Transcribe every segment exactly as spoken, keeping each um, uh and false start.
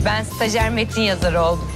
Ben stajyer metin yazarı oldum.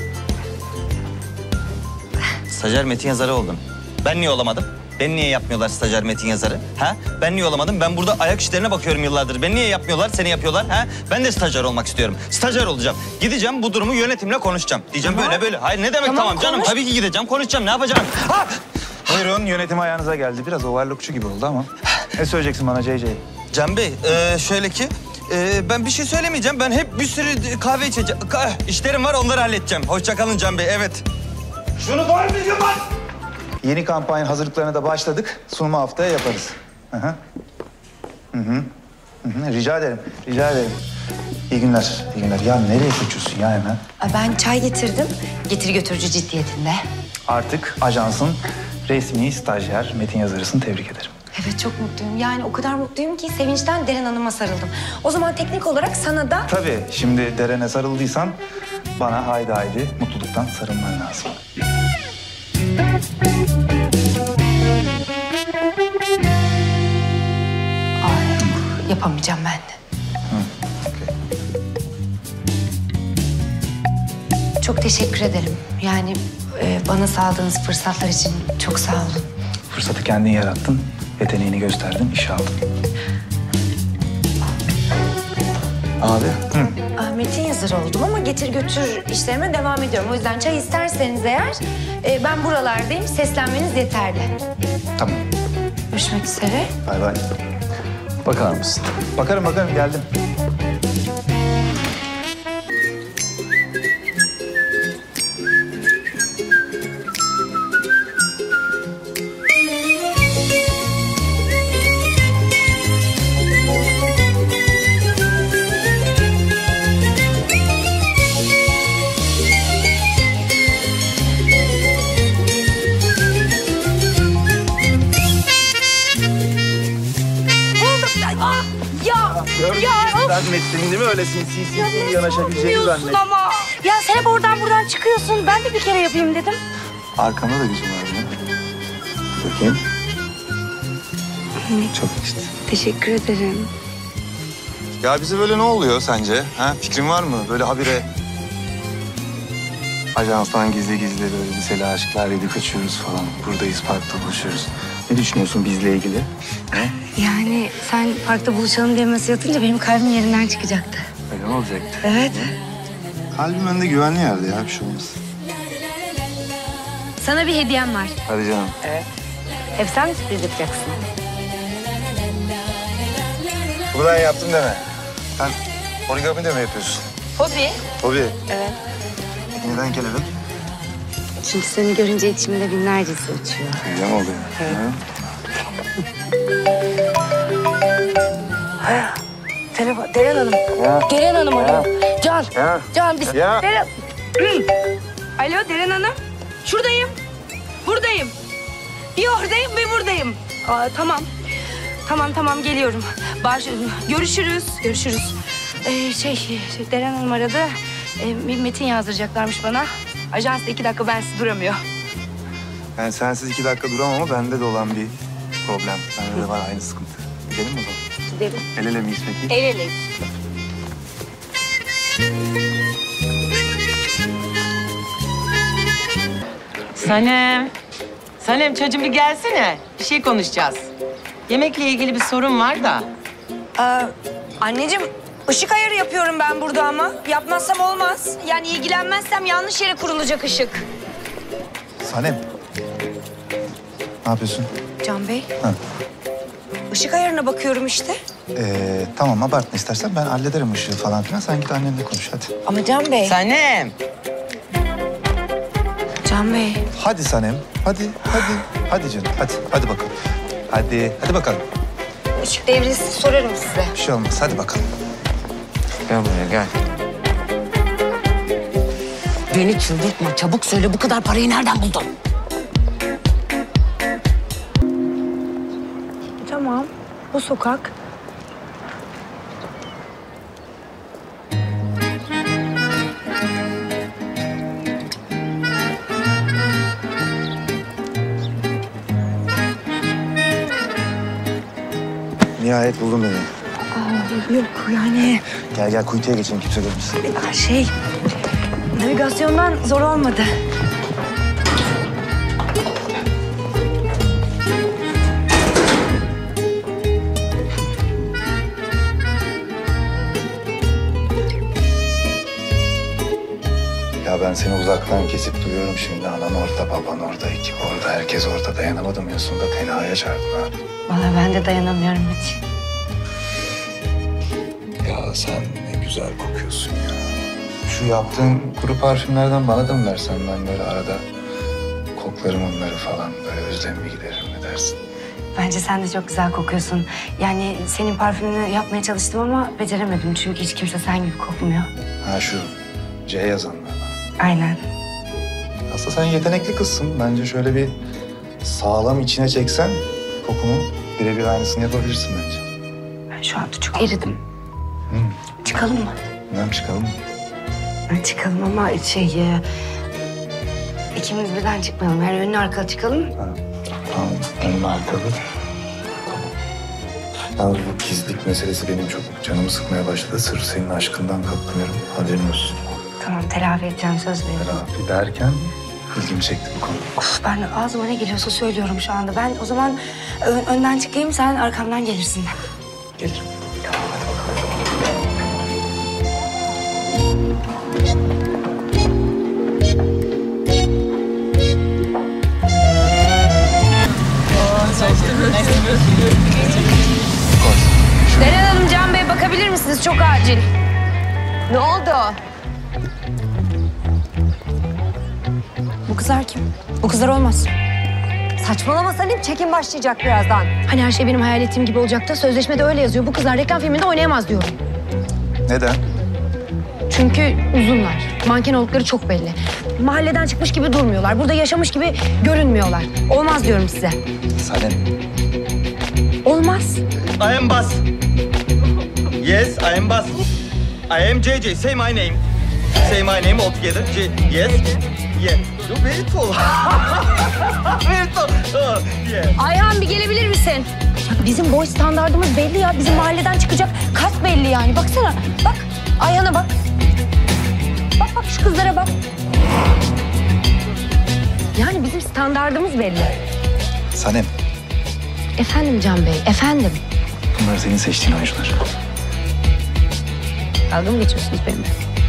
Stajyer metin yazarı oldun. Ben niye olamadım? Ben niye yapmıyorlar stajyer metin yazarı? Ha? Ben niye olamadım? Ben burada ayak işlerine bakıyorum yıllardır. Ben niye yapmıyorlar? Seni yapıyorlar. Ha? Ben de stajyer olmak istiyorum. Stajyer olacağım. Gideceğim bu durumu yönetimle konuşacağım. Diyeceğim tamam. böyle böyle. Hayır ne demek tamam, tamam canım? Tabii ki gideceğim konuşacağım. Ne yapacağım? Ha! Buyurun yönetim ayağınıza geldi. Biraz overlockçu gibi oldu ama. Ne söyleyeceksin bana C C? Can Bey e, şöyle ki e, ben bir şey söylemeyeceğim. Ben hep bir sürü kahve içeceğim. İşlerim var onları halledeceğim. Hoşça kalın Can Bey. Evet. Şunu doğru düzgün bak. Yeni kampanya hazırlıklarına da başladık. Sunumu haftaya yaparız. Hı hı. Hı hı. Hı hı. Rica ederim. Rica ederim. İyi günler. İyi günler. Ya nereye kaçıyorsun ya hemen? Ben çay getirdim. Getir götürücü ciddiyetinde. Artık ajansın resmi stajyer metin yazarısını tebrik ederim. Evet çok mutluyum. Yani o kadar mutluyum ki sevinçten Deren Hanım'a sarıldım. O zaman teknik olarak sana da... Tabii. Şimdi Deren'e sarıldıysan bana haydi haydi mutluluktan sarılman lazım. Ay yok, yapamayacağım ben de. Hı, okay. Çok teşekkür ederim. Yani e, bana sağladığınız fırsatlar için çok sağ olun. Fırsatı kendin yarattın, yeteneğini gösterdin, işe aldın. Abi. Hı. Ah, metin yazarı oldum ama getir götür işlerime devam ediyorum. O yüzden çay isterseniz eğer e, ben buralardayım. Seslenmeniz yeterli. Tamam. Görüşmek üzere. Bay bay. Bakar mısın? Bakarım bakarım geldim. Zannettin değil mi? Öyle sinsi sinsi yanaşabileceğini zannettin. Ama ya sen hep oradan buradan çıkıyorsun. Ben de bir kere yapayım dedim. Arkamda da gücüm var ya. Bakayım. Çok işte. Teşekkür ederim. Ya bize böyle ne oluyor sence? Ha? Fikrin var mı? Böyle habire ajanstan gizli gizli böyle liseli aşklar edip kaçıyoruz falan. Buradayız, parkta buluşuyoruz. Ne düşünüyorsun bizle ilgili? Ha? Yani sen parkta buluşalım diye mesaj atınca benim kalbim yerinden çıkacaktı. Öyle mi olacaktı? Evet. Kalbim önünde güvenli yerde ya, bir şey olmaz. Sana bir hediyem var. Hadi canım. Evet. Hep sen mi sürpriz yapacaksın? Bunu ben yaptım deme. Sen origami de mi yapıyorsun? Hobi. Hobi. Evet. Neden kelebek? Çünkü seni görünce içimde binlercesi uçuyor. Öyle mi oluyor? Evet. Ha? Telefon, Deren Hanım. Ya. Deren Hanım arıyor. Can, Ya. Can biz... Ya. Deren... Alo Deren Hanım. Şuradayım. Buradayım. Bir oradayım ve buradayım. Aa, tamam. Tamam tamam geliyorum. Baş... Görüşürüz. Görüşürüz. Ee, şey, şey Deren Hanım aradı. Ee, bir metin yazdıracaklarmış bana. Ajans da iki dakika bensiz duramıyor. Yani sensiz iki dakika duramam ama bende de olan bir problem. Bende de var aynı sıkıntı. Gidelim mi o zaman? Gidelim. El ele miyiz peki? El eleyiz. Sanem. Sanem çocuğum bir gelsene. Bir şey konuşacağız. Yemekle ilgili bir sorun var da. Aa, anneciğim ışık ayarı yapıyorum ben burada ama. Yapmazsam olmaz. Yani ilgilenmezsem yanlış yere kurulacak ışık. Sanem. Ne yapıyorsun? Can Bey. Ha. Işık ayarına bakıyorum işte. Ee, tamam abartma istersen ben hallederim ışığı falan filan. Sen git annenle konuş hadi. Ama Can Bey. Sanem. Can Bey. Hadi Sanem. Hadi, hadi. Hadi canım, hadi. Hadi bakalım. Hadi, hadi bakalım. Işık devrilsin sorarım size. Bir şey olmaz, hadi bakalım. Gel buraya gel. Beni çıldırtma. Çabuk söyle bu kadar parayı nereden buldun? Tamam. Bu sokak. Nihayet buldum beni. Yok yani Gel gel kuytuya geçelim kimse görmesin. şey navigasyondan zor olmadı. Ya ben seni uzaktan kesip duyuyorum şimdi. Anan orada, baban orada, ekip orada, herkes orada. Dayanamadım ya sonunda tenhaya çağırdın ha. Vallahi ben de dayanamıyorum hiç. Ya sen ne güzel kokuyorsun ya. Şu yaptığın kuru parfümlerden bana da mı versen, ben böyle arada koklarım onları falan. Böyle özlemimi gideririm, ne dersin? Bence sen de çok güzel kokuyorsun. Yani senin parfümünü yapmaya çalıştım ama beceremedim. Çünkü hiç kimse sen gibi kokmuyor. Ha şu C yazanlar. Aynen. Aslında sen yetenekli kızsın. Bence şöyle bir sağlam içine çeksen kokunu birebir aynısını yapabilirsin bence. Ben şu anda çok eridim. Çıkalım mı? Bilmem çıkalım mı? Ha, çıkalım ama şey... E, ikimiz birden çıkmayalım. Yani önlü arkalı çıkalım. Ha, tamam. Önüm arkalı. Tamam. Yalnız bu gizlilik meselesi benim çok canımı sıkmaya başladı. Sırf senin aşkından katlanıyorum. Haberin olsun. Tamam, telafi edeceğim, söz veriyorum. Telafi derken ilgimi çekti bu konu. Of, ben ağzıma ne geliyorsa söylüyorum şu anda. Ben o zaman ö- önden çıkayım, sen arkamdan gelirsin. Geç. Deren Hanım, Can Bey bakabilir misiniz? Çok acil. Ne oldu? Bu kızlar kim? Bu kızlar olmaz. Saçmalama Salim, çekim başlayacak birazdan. Hani her şey benim hayal ettiğim gibi olacaktı. Sözleşmede öyle yazıyor. Bu kızlar reklam filminde oynayamaz diyorum. Neden? Çünkü uzunlar. Manken oldukları çok belli. Mahalleden çıkmış gibi durmuyorlar. Burada yaşamış gibi görünmüyorlar. Olmaz diyorum size. Sanem. Olmaz. I am Bas. Yes, I am Bas. I am J J. Say my name. Say my name all together. J yes. Yeah. You're very tall. Very tall. Oh, yeah. Ayhan, bir gelebilir misin? Bizim boy standardımız belli ya. Bizim mahalleden çıkacak kas belli yani. Baksana. Bak. Ayhan'a bak. Bak bak şu kızlara bak. Yani bizim standardımız belli. Sanem. Efendim Can Bey, efendim. Bunlar senin seçtiğin oyuncular. Dalga mı geçiyorsunuz benimle?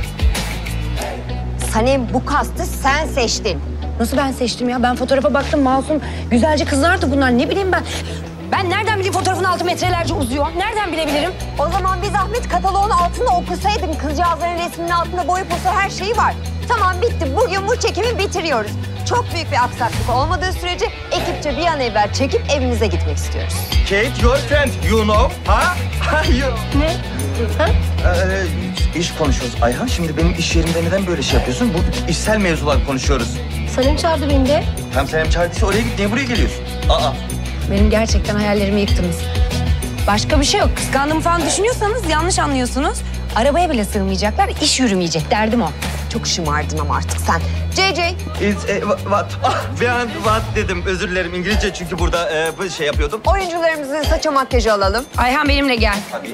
Sanem, bu kastı sen seçtin. Nasıl ben seçtim ya? Ben fotoğrafa baktım, masum, güzelce kızlardı bunlar. Ne bileyim ben. Ben nereden bileyim fotoğrafın altı metrelerce uzuyor? Nereden bilebilirim? O zaman bir zahmet kataloğun altında okusaydın. Kızcağızların resminin altında boyu posu her şeyi var. Tamam, bitti. Bugün bu çekimi bitiriyoruz. Çok büyük bir aksaklık olmadığı sürece ekipçe bir an evvel çekip evimize gitmek istiyoruz. Kate, your friend, you know, ha? Ha, you. Ne? Ha? Ee, iş konuşuyoruz. Ayhan, şimdi benim iş yerimde neden böyle şey yapıyorsun? Bu işsel mevzular konuşuyoruz. Sanem çağırdı beni de. Tam Senem çağırdıysa oraya git. Niye buraya geliyorsun? Aa. Benim gerçekten hayallerimi yıktınız. Başka bir şey yok. Kıskandığımı falan düşünüyorsanız yanlış anlıyorsunuz. Arabaya bile sığmayacaklar, iş yürümeyecek. Derdim o. Çok şımardın ama artık sen. J J, It's, e, what? Ah, bir an what dedim. Özür dilerim. İngilizce çünkü burada e, bu şey yapıyordum. oyuncularımızın saça makyajı alalım. Ayhan benimle gel. Tabii.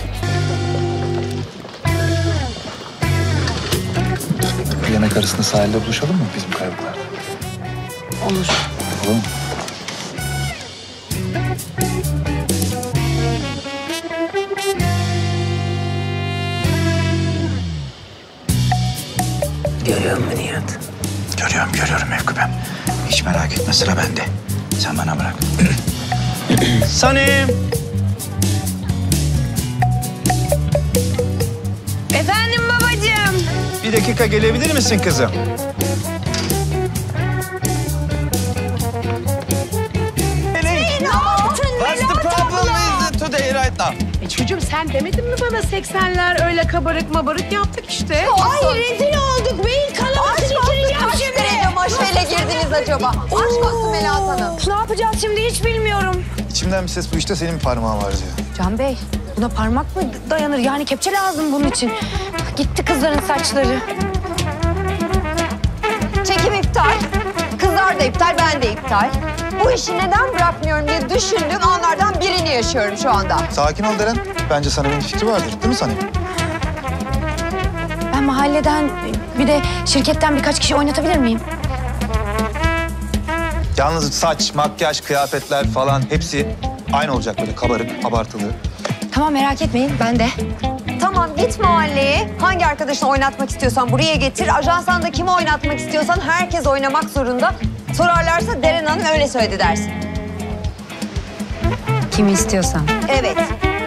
Yemek arasında sahilde buluşalım mı bizim kayalıklarda? Olur. Olur mu? Görüyor musun Nihat? Görüyorum, görüyorum Mevküpem. Hiç merak etme, sıra bende. Sen bana bırak. Sanem! Efendim babacığım. Bir dakika gelebilir misin kızım? What's the problem with today right now? E çocuğum sen demedin mi bana seksenler öyle kabarık mabarık yaptık işte. Ay rezil olduk. Beyin kanamasını bitireceğim şimdi. Kaç derece maşveyle girdiniz acaba? Aşk olsun Melahat Hanım. Ne yapacağız şimdi hiç bilmiyorum. İçimden bir ses bu işte senin parmağın var diyor. Can Bey, buna parmak mı dayanır? Yani kepçe lazım bunun için. Gitti kızların saçları. Çekim iptal. Kızlar Onlar da iptal, ben de iptal. Bu işi neden bırakmıyorum diye düşündüğüm anlardan birini yaşıyorum şu anda. Sakin ol Deren. Bence Sanem'in fikri vardır. Değil mi Sanem? Ben mahalleden bir de şirketten birkaç kişi oynatabilir miyim? Yalnız saç, makyaj, kıyafetler falan hepsi aynı olacak, böyle kabarık, abartılı. Tamam merak etmeyin ben de. Tamam git mahalleye. Hangi arkadaşını oynatmak istiyorsan buraya getir. Ajanstan da kimi oynatmak istiyorsan herkes oynamak zorunda. Sorarlarsa Deren Hanım öyle söyledi dersin. Kimi istiyorsan. Evet.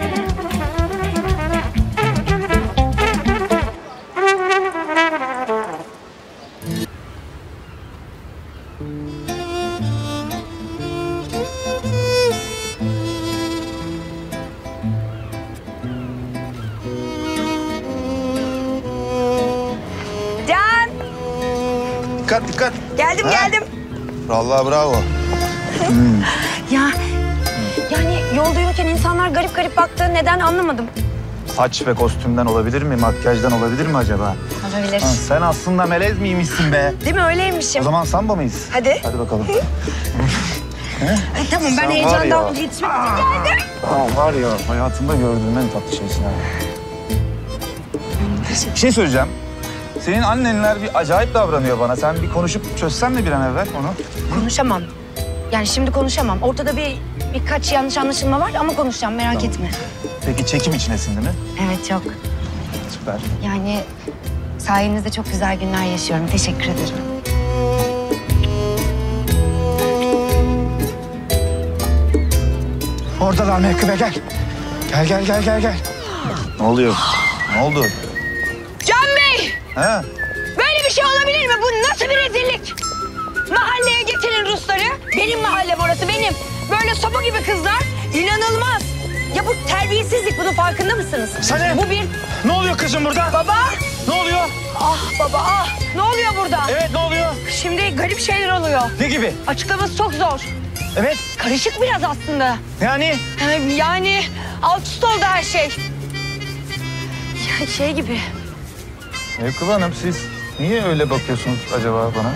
Can. Dikkat, dikkat. Geldim Ha? geldim. Vallahi bravo. Ya yani yolda yürürken insanlar garip garip baktı. Neden anlamadım. Saç ve kostümden olabilir mi? Makyajdan olabilir mi acaba? Olabilir. Ha, sen aslında melez miymişsin be? Değil mi öyleymişim. O zaman samba mıyız? Hadi. Hadi bakalım. Ay, tamam ben Sen var heyecandan ya. yetişmek için geldim. Aa, var ya hayatımda gördüğüm en tatlı şeysin ha. Bir şey söyleyeceğim. Senin annenler bir acayip davranıyor bana. Sen bir konuşup çözsen mi bir an evvel onu? Konuşamam. Yani şimdi konuşamam. Ortada bir birkaç yanlış anlaşılma var ama konuşacağım merak Tamam. etme. Peki çekim içinesin değil mi? Evet çok. Süper. Yani sayenizde çok güzel günler yaşıyorum. Teşekkür ederim. Oradalar Mevkübe gel. Gel gel gel gel gel. Ne oluyor? Ne oldu? Can Bey! Ha? Böyle bir şey olabilir mi? Bu nasıl bir rezillik? Mahalleye getirin Rusları. Benim mahallem orası benim. Böyle sopa gibi kızlar. İnanılmaz. Ya bu terbiyesizlik, bunun farkında mısınız? Sanem! Bu bir... Ne oluyor kızım burada? Baba! Ne oluyor? Ah baba ah! Ne oluyor burada? Evet ne oluyor? Şimdi garip şeyler oluyor. Ne gibi? Açıklaması çok zor. Evet Karışık biraz aslında. yani? Yani, yani alt üst oldu her şey. Ya şey gibi. Mevkıbe Hanım siz niye öyle bakıyorsunuz acaba bana?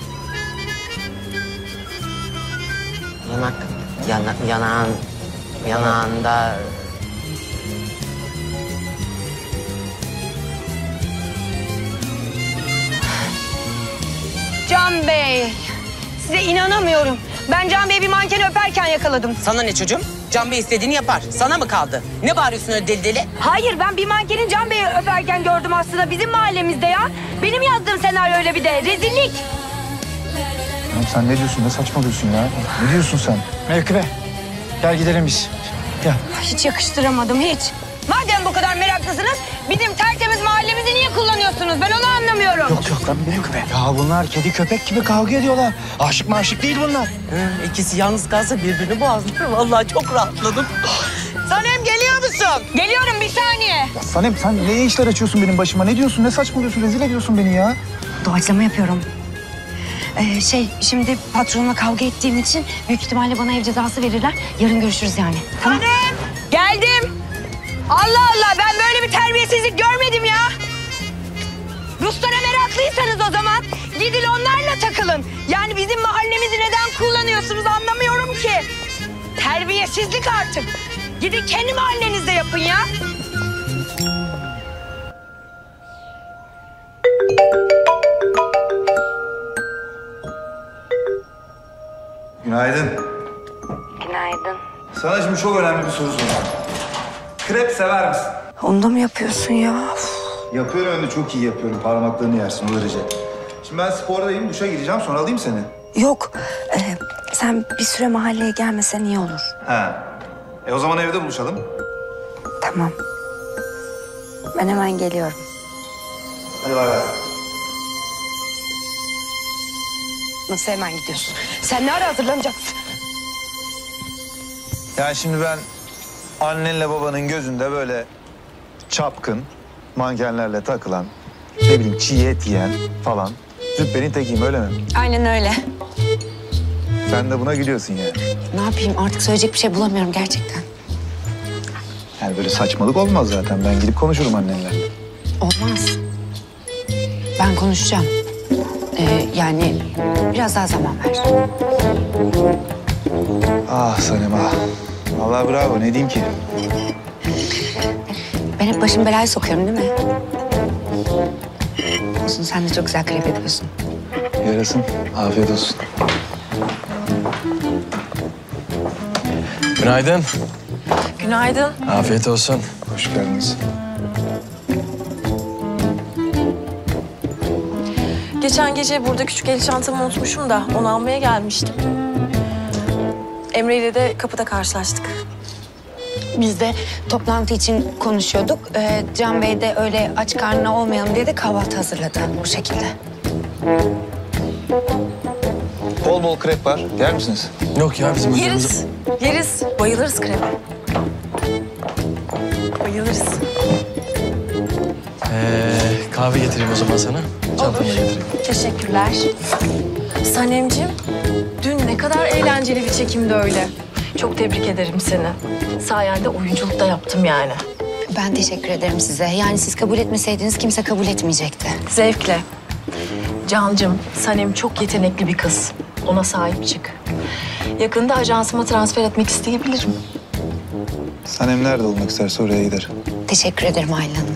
Yanak, yana, yanağın, yanağında... Can Bey, size inanamıyorum. Ben Can Bey'i bir mankeni öperken yakaladım. Sana ne çocuğum? Can Bey istediğini yapar. Sana mı kaldı? Ne bağırıyorsun öyle deli deli? Hayır, ben bir mankenin Can Bey'i öperken gördüm aslında bizim mahallemizde ya. Benim yazdığım senaryo öyle bir de. Rezillik. Oğlum sen ne diyorsun? Ne saçmalıyorsun ya? Ne diyorsun sen? Mevkübe gel gidelim biz. Gel. Hiç yakıştıramadım, hiç. Madem bu kadar meraklısınız, bizim tertemiz mahallemizi niye kullanıyorsunuz? Ben onu anlamıyorum. Yok yok lan Mevkübe. Ya bunlar kedi köpek gibi kavga ediyorlar. Aşık maşık değil bunlar. Hı, ikisi yalnız kalsa birbirini boğazlar. Vallahi çok rahatladım. Sanem geliyor musun? Geliyorum bir saniye. Ya Sanem sen ne işler açıyorsun benim başıma? Ne diyorsun? Ne saçmalıyorsun? Rezil ediyorsun beni ya. Doğaçlama yapıyorum. Ee, şey şimdi patronla kavga ettiğim için büyük ihtimalle bana ev cezası verirler. Yarın görüşürüz yani. Tamam. Annem, geldim. Allah Allah, ben böyle bir terbiyesizlik görmedim ya. Ruslara meraklıysanız o zaman gidin onlarla takılın. Yani bizim mahallemizi neden kullanıyorsunuz anlamıyorum ki. Terbiyesizlik artık. Gidin kendi mahallenizde yapın ya. Günaydın. Günaydın. Sana şimdi çok önemli bir soru soracağım. Krep sever misin? Onu da mı yapıyorsun ya? Yapıyorum hem de çok iyi yapıyorum. Parmaklarını yersin o derece. Şimdi ben spordayım, duşa gireceğim. Sonra alayım seni. Yok. Ee, sen bir süre mahalleye gelmesen iyi olur. Ha. E o zaman evde buluşalım. Tamam. Ben hemen geliyorum. Hadi bay bay. Nasıl hemen gidiyorsun? Sen ne ara hazırlanacaksın? Yani şimdi ben annenle babanın gözünde böyle çapkın, mankenlerle takılan, ne bileyim çiğ et yiyen falan züppenin tekiyim öyle mi? Aynen öyle. Sen de buna gülüyorsun yani. Ne yapayım artık söyleyecek bir şey bulamıyorum gerçekten. Yani böyle saçmalık olmaz zaten. Ben gidip konuşurum annenle. Olmaz. Ben konuşacağım. Ee, yani biraz daha zaman ver. Ah Sanem ah. Vallahi bravo ne diyeyim ki? Ben hep başım belaya sokuyorum değil mi? Olsun, sen de çok güzel krep yapıyorsun. Yarasın. Afiyet olsun. Günaydın. Günaydın. Afiyet olsun. Hoş geldiniz. Geçen gece burada küçük el çantamı unutmuşum da onu almaya gelmiştim. Emre ile de kapıda karşılaştık. Biz de toplantı için konuşuyorduk. Ee, Can Bey de öyle aç karnına olmayalım diye de kahvaltı hazırladı bu şekilde. Bol bol krep var. Yer misiniz? Yok ya bizim Yeriz, yeriz. Bayılırız kreme. Bayılırız. Ee, kahve getireyim o zaman sana. Çantamı da getireyim. Teşekkürler. Sanemciğim, dün ne kadar eğlenceli bir çekimdi öyle. Çok tebrik ederim seni. Sayende oyunculuk da yaptım yani. Ben teşekkür ederim size. Yani siz kabul etmeseydiniz kimse kabul etmeyecekti. Zevkle. Cancığım, Sanem çok yetenekli bir kız. Ona sahip çık. Yakında ajansıma transfer etmek isteyebilirim. Sanem nerede olmak isterse oraya gider. Teşekkür ederim Aylin Hanım.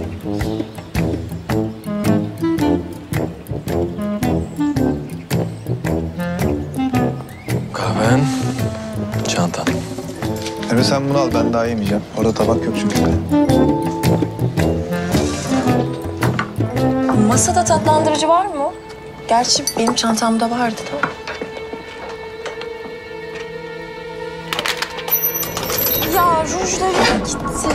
Kahven, çantan. Emre sen bunu al ben daha yemeyeceğim. Orada tabak yok çünkü. Masada tatlandırıcı var mı? Gerçi benim çantamda vardı da. Ya rujları gitti.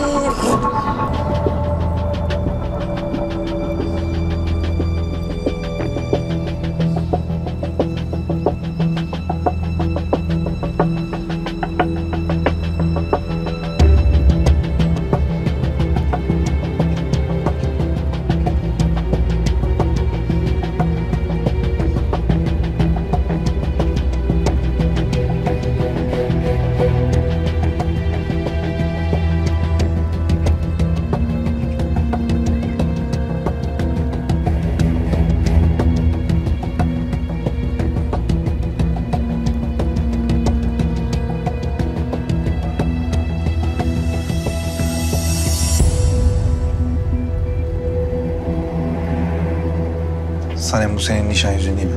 Sanem bu senin nişan yüzüğün değil mi?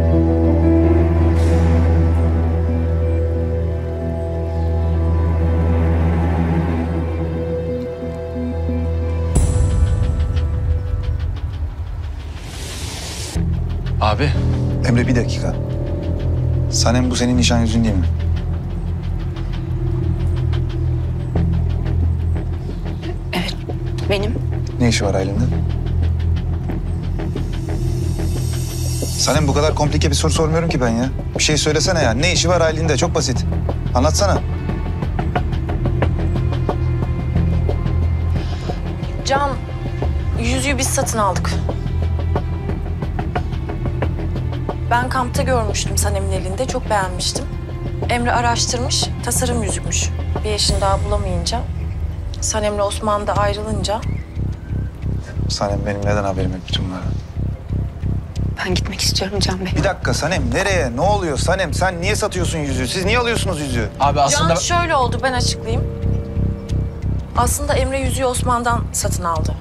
Abi, Emre bir dakika. Sanem bu senin nişan yüzüğün değil mi? Evet, benim. Ne işi var Aylin'de? Sanem bu kadar komplike bir soru sormuyorum ki ben ya. Bir şey söylesene ya. Ne işi var Aylin'de? Çok basit. Anlatsana. Can, yüzüğü biz satın aldık. Ben kampta görmüştüm Sanem'in elinde, çok beğenmiştim. Emre araştırmış, tasarım yüzükmüş. Bir eşini daha bulamayınca, Sanem'le Osman da ayrılınca... Sanem benim neden haberim yok bütün bunlara? Ben gitmek istiyorum Can Bey. Bir dakika Sanem nereye? Ne oluyor Sanem? Sen niye satıyorsun yüzüğü? Siz niye alıyorsunuz yüzüğü? abi aslında... Can şöyle oldu, ben açıklayayım. Aslında Emre yüzüğü Osman'dan satın aldı.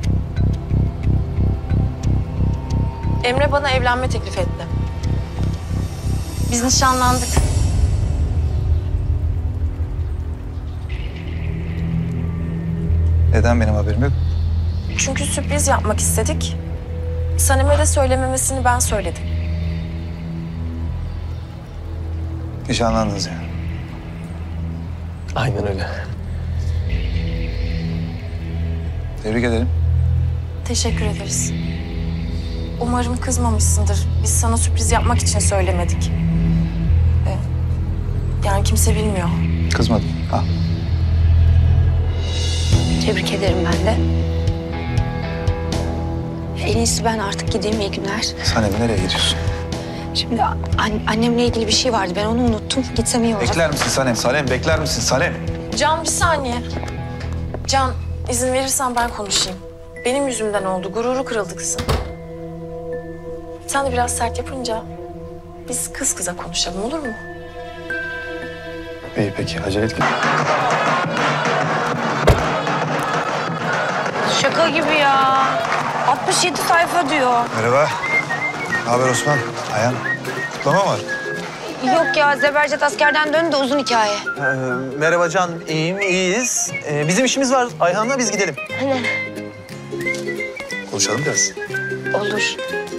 Emre bana evlenme teklif etti. Biz nişanlandık. Neden benim haberim yok? Çünkü sürpriz yapmak istedik. Sanem'e de söylememesini ben söyledim. Nişanlandınız yani. Aynen öyle. Tebrik ederim. Teşekkür ederiz. Umarım kızmamışsındır. Biz sana sürpriz yapmak için söylemedik. Ee, yani kimse bilmiyor. Kızmadım. Al. Tebrik ederim ben de. En iyisi ben artık gideyim, iyi günler. Sanem nereye gidiyorsun? Şimdi an- annemle ilgili bir şey vardı, ben onu unuttum. Gitsem iyi olur. Bekler misin Sanem? Sanem bekler misin Sanem? Can bir saniye. Can izin verirsen ben konuşayım. Benim yüzümden oldu. Gururu kırıldı kızım. Sen de biraz sert yapınca biz kız kıza konuşalım, olur mu? İyi peki, acele et. Şaka gibi ya. altmış yedi sayfa diyor. Merhaba. Ne haber Osman? Ayhan. Kutlama var. Yok ya Zebercet askerden döndü de uzun hikaye. Ee, merhaba Can, iyiyim, iyiyiz. Ee, bizim işimiz var Ayhan'la, biz gidelim. Hani Konuşalım biraz. olur.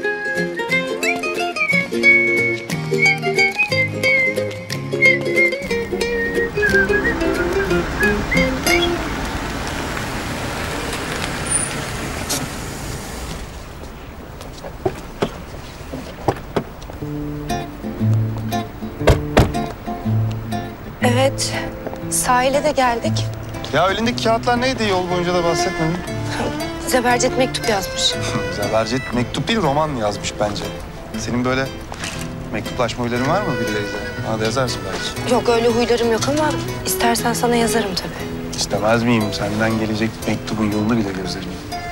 Evet, sahile de geldik. Ya elindeki kağıtlar neydi? Yol boyunca da bahsetmedin. Zebercet mektup yazmış. Zebercet mektup değil, roman yazmış bence. Senin böyle mektuplaşma huyların var mı birileriyle? Bana da yazarsın belki. Yok öyle huylarım yok ama istersen sana yazarım tabii. İstemez miyim? Senden gelecek mektubun yolunu bile gözlerim.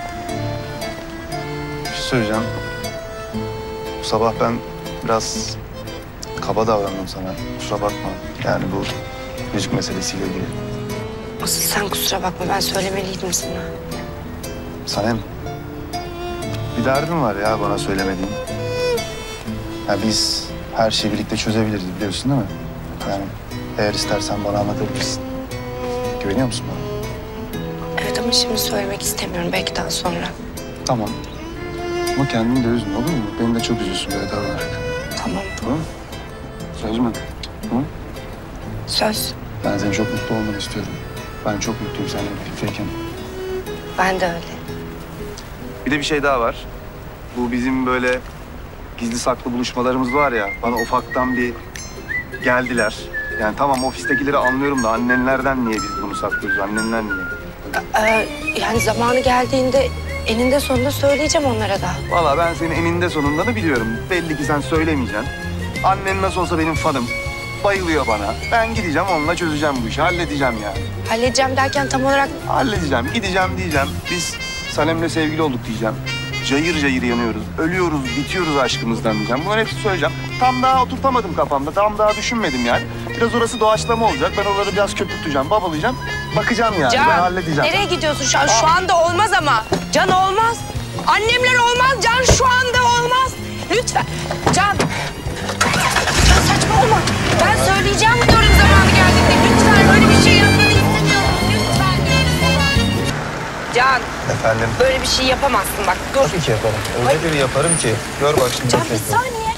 Bir şey söyleyeceğim. Bu sabah ben biraz kaba davrandım sana. Kusura bakma. Yani bu müzik meselesiyle ilgili. Asıl sen kusura bakma ben söylemeliydim sana. Sanem, bir derdin var ya bana söylemediğin. Ya biz her şeyi birlikte çözebiliriz biliyorsun değil mi? Yani eğer istersen bana anlatabilirsin. Güveniyor musun bana? Evet ama şimdi söylemek istemiyorum belki daha sonra. Tamam. Ama kendini de üzme olur mu? Beni de çok üzüyorsun böyle davranarak. Tamam. Tamam mı? Söz mü? Hı? Söz. Ben senin çok mutlu olmanı istiyorum. Ben çok mutluyum seninle birlikteyken. Ben de öyle. Bir de bir şey daha var. Bu bizim böyle gizli saklı buluşmalarımız var ya. Bana ufaktan bir geldiler. Yani tamam ofistekileri anlıyorum da annenlerden niye biz bunu saklıyoruz? Annenler niye? Ee, yani zamanı geldiğinde eninde sonunda söyleyeceğim onlara da. Vallahi ben senin eninde sonunda da biliyorum. Belli ki sen söylemeyeceksin. Annen nasıl olsa benim fanım. Bayılıyor bana. Ben gideceğim onunla çözeceğim bu işi. Halledeceğim yani. Halledeceğim derken tam olarak Halledeceğim. Gideceğim diyeceğim. Biz Sanem'le sevgili olduk diyeceğim. Cayır cayır yanıyoruz. Ölüyoruz, bitiyoruz aşkımızdan diyeceğim. Bunların hepsini söyleyeceğim. Tam daha oturtamadım kafamda. Tam daha düşünmedim yani. Biraz orası doğaçlama olacak. Ben oraları biraz köpürteceğim, babalayacağım. Bakacağım yani. Can, ben halledeceğim. nereye gidiyorsun şu an? Şu anda olmaz ama. Can olmaz. Annemler olmaz. Can şu anda olmaz. Lütfen. Can. Can saçmalama. Ben söyleyeceğim diyorum zamanı geldiğinde. Lütfen böyle bir şey yapmanı istemiyorum. Lütfen diyorum. Can. Efendim? Böyle bir şey yapamazsın bak. Dur. Tabii ki yaparım. Öyle bir yaparım ki. Gör bak şimdi. Can bir saniye.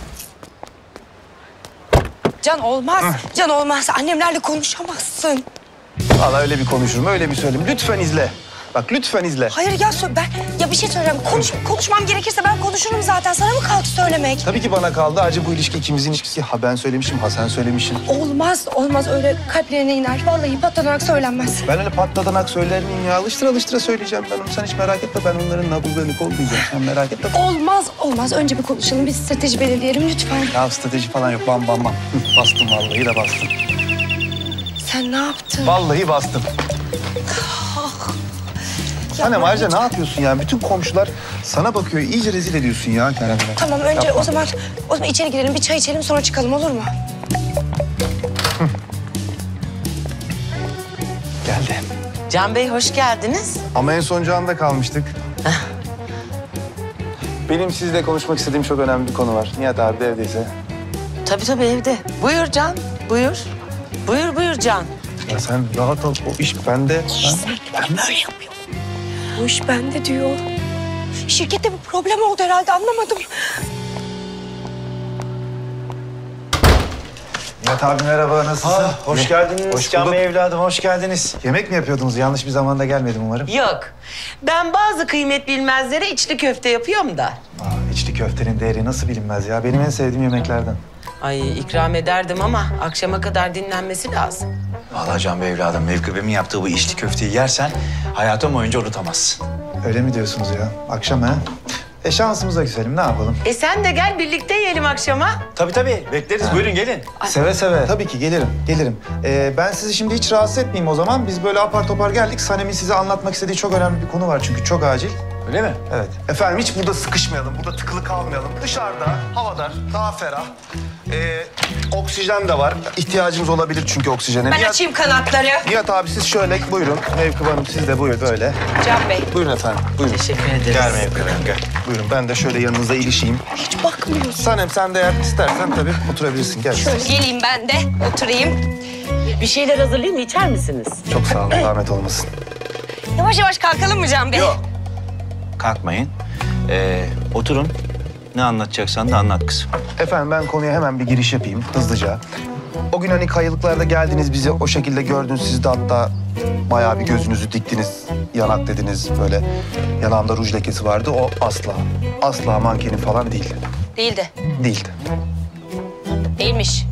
Can olmaz. Can olmaz. Annemlerle konuşamazsın. Vallahi öyle bir konuşurum, öyle bir söyleyeyim. Lütfen izle. Bak lütfen izle. Hayır ya sö- ben ya bir şey söyleyeceğim. Konuş, konuşmam gerekirse ben konuşurum zaten. Sana mı kaldı söylemek? Tabii ki bana kaldı. Acı bu ilişki ikimizin ilişkisi. Ha ben söylemişim, ha sen söylemişsin. Olmaz, olmaz. Öyle kalplerine iner. Vallahi patlanarak söylenmez. Ben öyle patladanak söyler miyim ya? Alıştıra alıştıra söyleyeceğim ben onu. Sen hiç merak etme. Ben onların nabızlarını kollayacağım. Sen merak etme. Olmaz, olmaz. Önce bir konuşalım. Bir strateji belirleyelim lütfen. Ya strateji falan yok. Bam bam bam. Hı, bastım vallahi de bastım. Sen ne yaptın? Vallahi bastım. Annem ayrıca ne yapıyorsun ya? Bütün komşular sana bakıyor. İyice rezil ediyorsun ya kendine. Tamam önce Yapma. o zaman o zaman içeri girelim. Bir çay içelim sonra çıkalım olur mu? Geldi. Can Bey hoş geldiniz. Ama en son Can'da kalmıştık. Benim sizle konuşmak istediğim çok önemli bir konu var. Nihat abi de evdeyse. Tabii tabii evde. Buyur Can, buyur. Buyur buyur Can. Ya sen rahat ol. O iş bende. Ben böyle yapıyor. Bu iş bende diyor. Şirkette bir problem oldu herhalde anlamadım. Nihat abi merhaba. Nasılsın? Ah, hoş geldiniz Hoş Can bulduk. Bey evladım, hoş geldiniz. Yemek mi yapıyordunuz? Yanlış bir zamanda gelmedim umarım. Yok. Ben bazı kıymet bilmezlere içli köfte yapıyorum da. Aa, içli köftenin değeri nasıl bilinmez ya? Benim en sevdiğim yemeklerden. Ay ikram ederdim ama akşama kadar dinlenmesi lazım. Vallahi Can Bey evladım, Mevkübe'min yaptığı bu içli köfteyi yersen hayatın boyunca unutamazsın. Öyle mi diyorsunuz ya? Akşam ha? E şansımıza güzelim. Ne yapalım? E sen de gel birlikte yiyelim akşama. Tabii tabii, bekleriz. Buyurun gelin. Seve seve. Tabii ki gelirim, gelirim. Ee, ben sizi şimdi hiç rahatsız etmeyeyim o zaman. Biz böyle apar topar geldik. Sanem'in size anlatmak istediği çok önemli bir konu var çünkü çok acil. Öyle mi? Evet. Efendim hiç burada sıkışmayalım, burada tıkılı kalmayalım. Dışarıda hava dar, daha ferah. Ee, oksijen de var. İhtiyacımız olabilir çünkü oksijene. Ben Nihat, açayım kanatları. Nihat abi siz şöyle buyurun. Mevkübe Hanım siz de buyurun böyle. Can Bey. Buyurun efendim, buyurun. Teşekkür ederiz. Gel Mevkübe Hanım, gel. Buyurun ben de şöyle yanınıza ilişeyim. Hiç bakmıyorsun. Sanem sen de eğer istersen tabii oturabilirsin. Gel. Şöyle geleyim ben de oturayım. Bir şeyler hazırlayayım mı? İçer misiniz? Çok sağ olun, zahmet olmasın. Yavaş yavaş kalkalım mı Can Bey? Yok. Kalkmayın. Ee, oturun. Ne anlatacaksan da anlat kızım. Efendim ben konuya hemen bir giriş yapayım hızlıca. O gün hani kayalıklarda geldiniz bizi o şekilde gördünüz. Siz de hatta bayağı bir gözünüzü diktiniz. Yanak dediniz böyle. Yanağımda ruj lekesi vardı. O asla, asla mankenin falan değil. Değildi. Değildi. Değilmiş.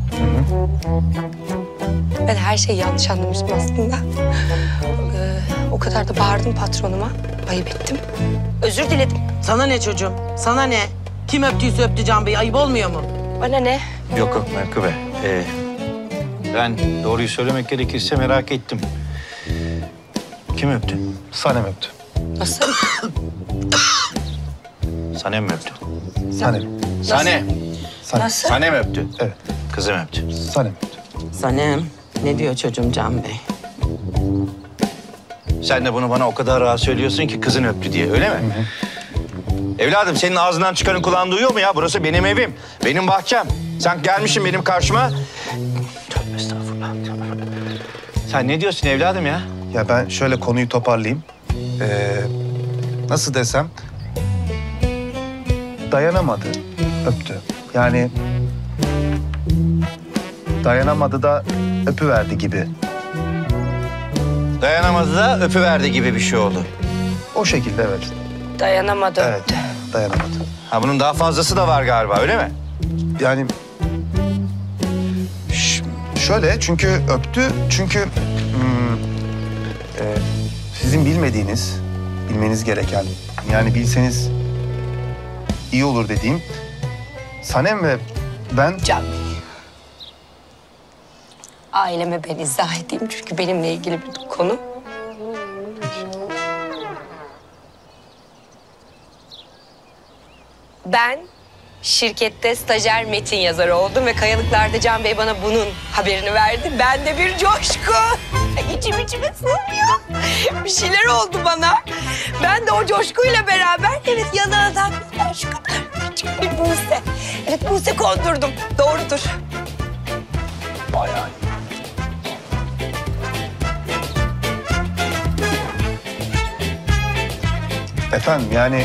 Ben her şeyi yanlış anlamıştım aslında. Ee, o kadar da bağırdım patronuma. Ayıp ettim. Özür diledim. Sana ne çocuğum? Sana ne? Kim öptüyse öptü Can Bey. Ayıp olmuyor mu? Bana ne? Yok yok Mevkübe. Ee, ben doğruyu söylemek gerekirse merak ettim. Kim öptü? Sanem öptü. Nasıl? Sanem mi öptü? Sanem. Sanem. Sanem. Nasıl? Sanem öptü. Evet. Kızım öptü. Sanem öptü. Sanem, ne diyor çocuğum Can Bey? Sen de bunu bana o kadar rahat söylüyorsun ki kızın öptü diye, öyle mi? Hı hı. Evladım senin ağzından çıkanın kulağın duyuyor mu ya? Burası benim evim, benim bahçem. Sen gelmişsin benim karşıma. Tövbe estağfurullah. Sen ne diyorsun evladım ya? Ya ben şöyle konuyu toparlayayım. Ee, nasıl desem? Dayanamadı, öptü. Yani dayanamadı da öpüverdi gibi. Dayanamadı da öpüverdi gibi bir şey oldu. O şekilde evet. Dayanamadım. Evet, dayanamadı. Ha bunun daha fazlası da var galiba, öyle mi? Yani ş- şöyle çünkü öptü çünkü hmm, e, sizin bilmediğiniz, bilmeniz gereken yani bilseniz iyi olur dediğim Sanem ve ben Can Bey. Aileme ben izah edeyim çünkü benimle ilgili bir konu. Ben şirkette stajyer metin yazarı oldum ve kayalıklarda Can Bey bana bunun haberini verdi. Ben de bir coşku. İçim içime sığmıyor. Bir şeyler oldu bana. Ben de o coşkuyla beraber evet yanağından bir şu kadar küçük bir Buse. Evet Buse kondurdum. Doğrudur. bayağı Efendim yani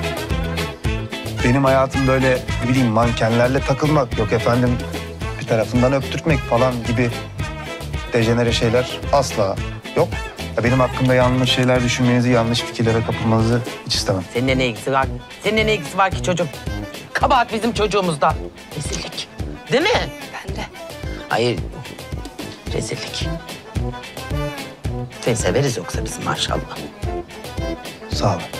benim hayatım böyle ne bileyim mankenlerle takılmak yok efendim bir tarafından öptürtmek falan gibi dejenere şeyler asla yok. Ya benim hakkımda yanlış şeyler düşünmenizi, yanlış fikirlere kapılmanızı hiç istemem. Seninle ne ilgisi var? Seninle ne ilgisi var ki çocuğum? Kabahat bizim çocuğumuzda. Rezillik. Değil mi? Ben de. Hayır. Rezillik. Seni severiz yoksa biz maşallah. Sağ olun.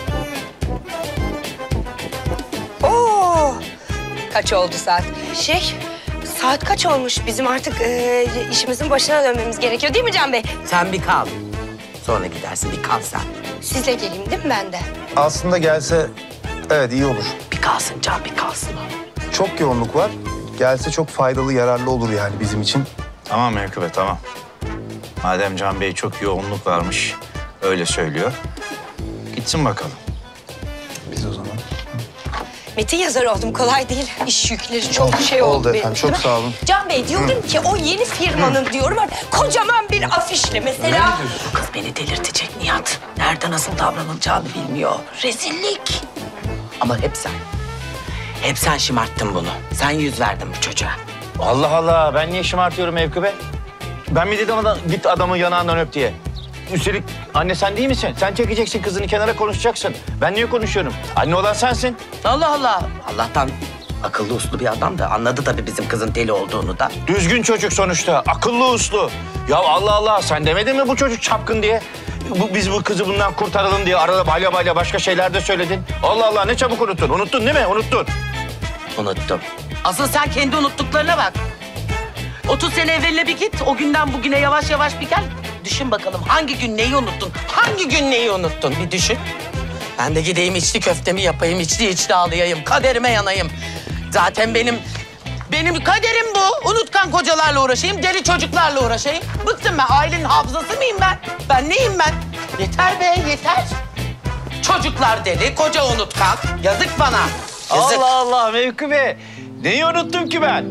Oo! Kaç oldu saat? Şey, saat kaç olmuş? Bizim artık e, işimizin başına dönmemiz gerekiyor değil mi Can Bey? Sen bir kal. Sonra gidersin, bir kal sen. Sizle geleyim değil mi ben de? Aslında gelse evet iyi olur. Bir kalsın Can, bir kalsın. Çok yoğunluk var. Gelse çok faydalı, yararlı olur yani bizim için. Tamam Mevkübe, tamam. Madem Can Bey çok yoğunluk varmış, öyle söylüyor. Gitsin bakalım. Biz o zaman. Metin yazarı oldum, kolay değil. İş yükleri çok Oldu, şey oldu, oldu benim. efendim, çok değil mi? sağ olun. Can Bey diyorum ki o yeni firmanın diyorum var, kocaman bir afişle mesela. Bu kız beni delirtecek Nihat. Nerede nasıl davranılacağını bilmiyor. Rezillik. Ama hep sen. Hep sen şımarttın bunu. Sen yüz verdin bu çocuğa. Allah Allah, ben niye şımartıyorum Mevkübe? Ben mi dedim adam, git adamın yanağından öp diye? Üstelik anne sen değil misin? Sen çekeceksin kızını kenara konuşacaksın. Ben niye konuşuyorum? Anne olan sensin. Allah Allah. Allah'tan akıllı uslu bir adam da anladı tabii bizim kızın deli olduğunu da. Düzgün çocuk sonuçta, akıllı uslu. Ya Allah Allah, sen demedin mi bu çocuk çapkın diye? Bu, biz bu kızı bundan kurtaralım diye arada balya balya başka şeyler de söyledin. Allah Allah, ne çabuk unuttun. Unuttun değil mi? Unuttun. Unuttum. Asıl sen kendi unuttuklarına bak. otuz sene evveline bir git. O günden bugüne yavaş yavaş bir gel. Düşün bakalım hangi gün neyi unuttun? Hangi gün neyi unuttun? Bir düşün. Ben de gideyim içli köftemi yapayım, içli içli ağlayayım, kaderime yanayım. Zaten benim benim kaderim bu. Unutkan kocalarla uğraşayım, deli çocuklarla uğraşayım. Bıktım ben. Ailenin hafızası mıyım ben? Ben neyim ben? Yeter be, yeter. Çocuklar deli, koca unutkan. Yazık bana. Yazık. Allah Allah Mevki Bey. Neyi unuttum ki ben?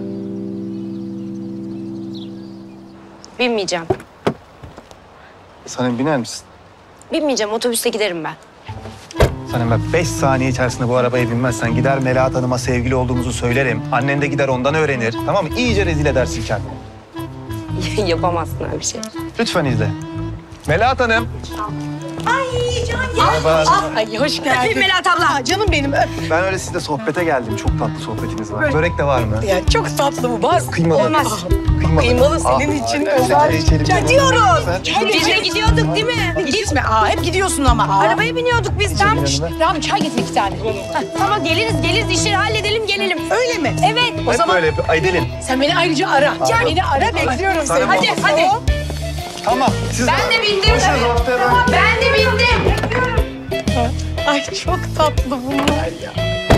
Binmeyeceğim. Sanem biner misin? Binmeyeceğim. Otobüste giderim ben. Sanem bak beş saniye içerisinde bu arabaya binmezsen gider Melahat Hanım'a sevgili olduğumuzu söylerim. Annen de gider ondan öğrenir. Tamam mı? İyice rezil edersin kendini. Yapamazsın öyle bir şey. Lütfen izle. Melahat Hanım. Merhaba. Ay hoş geldin. Melahat abla. Canım benim öp. Ben öyle sizle sohbete geldim. Çok tatlı sohbetiniz var. Börek de var mı? Ya çok tatlı bu. Bas. Kıymalı. Olmaz. Kıymalı. Kıymalı senin için özel. içelim. Gidiyoruz. Biz de gidiyorduk değil mi? Gitme. Aa, hep gidiyorsun ama. Arabaya biniyorduk biz tam. Ram çay getir iki tane. Heh, tamam geliriz geliriz işleri halledelim gelelim. Öyle mi? Evet. O Hep zaman böyle yapıyor. Ay delin. sen beni ayrıca ara. Beni ara bekliyorum seni. Sanem Hadi olmasın. hadi. Tamam. Siz Ben de bindim. Ben de bindim. Ay çok tatlı bunlar ya.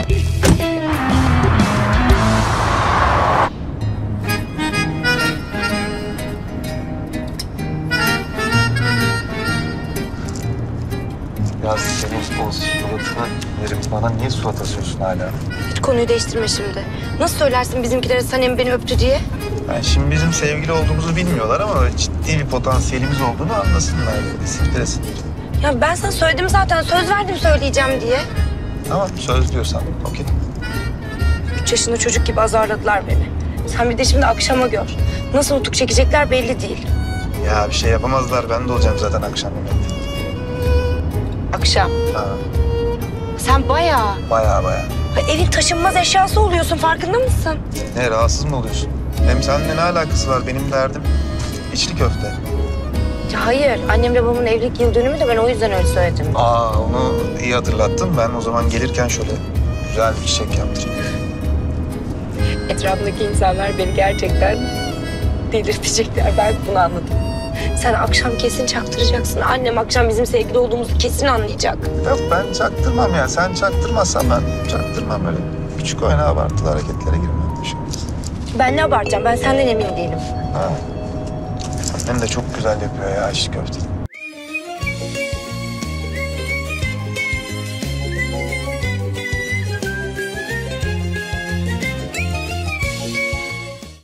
Ya senin o suratına yerim. Bana niye surat asıyorsun hala? Hiç konuyu değiştirme şimdi. Nasıl söylersin bizimkilere Sanem beni öptü diye? Yani şimdi bizim sevgili olduğumuzu bilmiyorlar ama ciddi bir potansiyelimiz olduğunu anlasınlar. Böyle siktiresin. Ya ben sana söyledim zaten. Söz verdim söyleyeceğim diye. Tamam söz diyorsan okey. Üç yaşında çocuk gibi azarladılar beni. Sen bir de şimdi akşama gör. Nasıl nutuk çekecekler belli değil. Ya bir şey yapamazlar. Ben de olacağım zaten akşam yemeğinde. Akşam. Ha, Sen bayağı baya baya. ha, evin taşınmaz eşyası oluyorsun farkında mısın? Ne rahatsız mı oluyorsun? Hem seninle ne alakası var? Benim derdim içli köfte. Ya hayır. Annemle babamın evlilik yıl dönümü de ben o yüzden öyle söyledim. Aa onu iyi hatırlattın. Ben o zaman gelirken şöyle güzel bir çiçek yaptırayım. Etrafındaki insanlar beni gerçekten delirtecekler. Ben bunu anladım. Sen akşam kesin çaktıracaksın. Annem akşam bizim sevgili olduğumuzu kesin anlayacak. Yok ben çaktırmam ya. Sen çaktırmazsan ben çaktırmam öyle. Küçük oyuna abartılı hareketlere girmem. Düşünürüz. Ben ne abartacağım? Ben senden emin değilim. Ha. Annem de çok güzel yapıyor ya içli köfte.